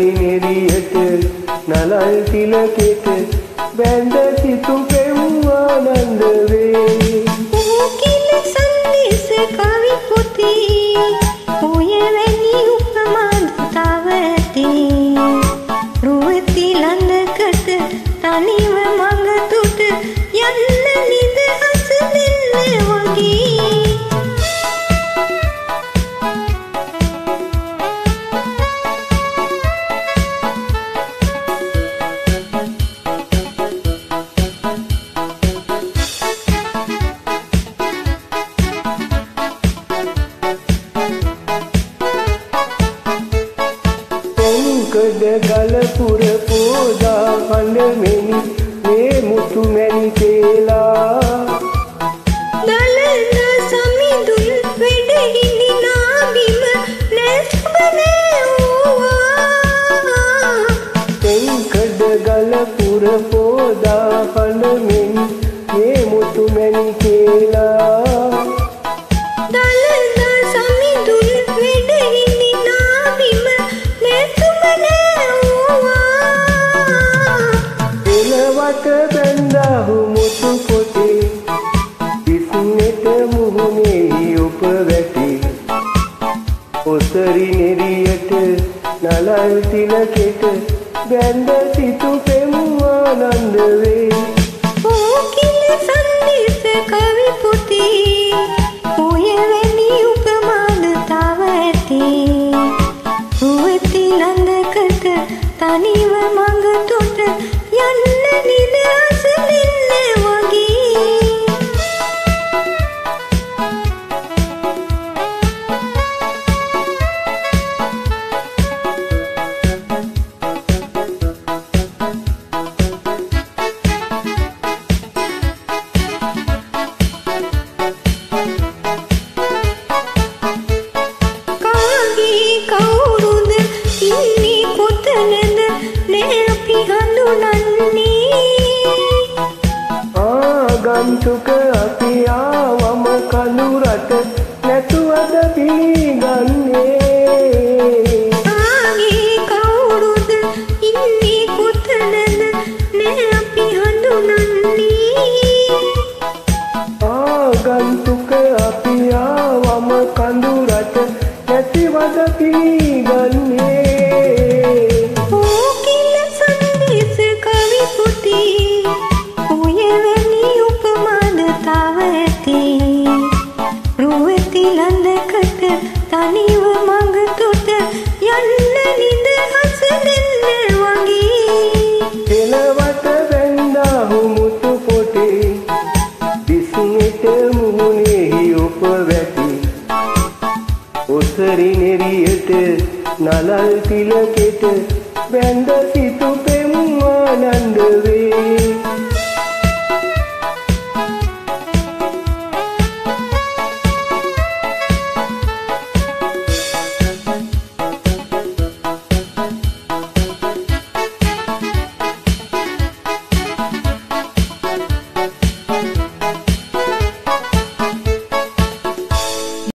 ඔසරි නෙරියට නලල් තිලකෙට බැඳ සිතු පෙම්වානන්ද වේ. ඕකිල සන්දේශ කවි පොතේ ඔය වැනි උපමාද තව ඇති. රුවති ළඟකට තනිව මඟ තුට යන්න නිදහස දෙන්න වගේ. කඩ ගලපුර පෝදා හඬමෙනි මේ මුතු මැණි තේලා. දලන සමිඳුන් වැඩ හිඳිනා බිම නැස්බනේ ඕවා. කඩ ගලපුර පෝදා හඬමෙනි මේ මුතු මැණි තේලා. බැන්දාහු මුතු පොතේ විස්නෙට මුහුණේ ඔප වැටි. ඔසරි නෙරියට නලල් තිලකෙට බැඳ සිතු පෙම්වානන්ද වේ. ඕකිල සන්දේශ කවි පොතේ ඔය වැනි උපමාද තව ඇති. රුවති ළඟකට තනිව මඟ තොට යන්න නිදහස දෙන්න වගේ. කාගේ කවුරුද ඉන්නේ කොතනද නේ අපි හඳුනන්නේ. ආගන්තුක අපි ආවම කඳුරට නැතුවද පිළිගන්නේ. කාගේ කවුරුද ඉන්නේ කොතනද නේ අපි හඳුනන්නේ. ආගන්තුක අපි ආවම කඳුරට නැතිවද පිළිගන්නේ. ඕකිල සන්දේශ කවි පොතේ ඔය වැනි උපමාද තව ඇති. රුවති ළඟකට තනිව මඟ තොට යන්න නිදහස දෙන්න වගේ. එලවට බැන්දාහු මුතු පොතේ විස්නෙට මුහුණෙහි ඔප වැටි. ඔසරි නෙරියට නලල් තිලකෙට බැඳ සිතු පෙම්වානන්ද වේ.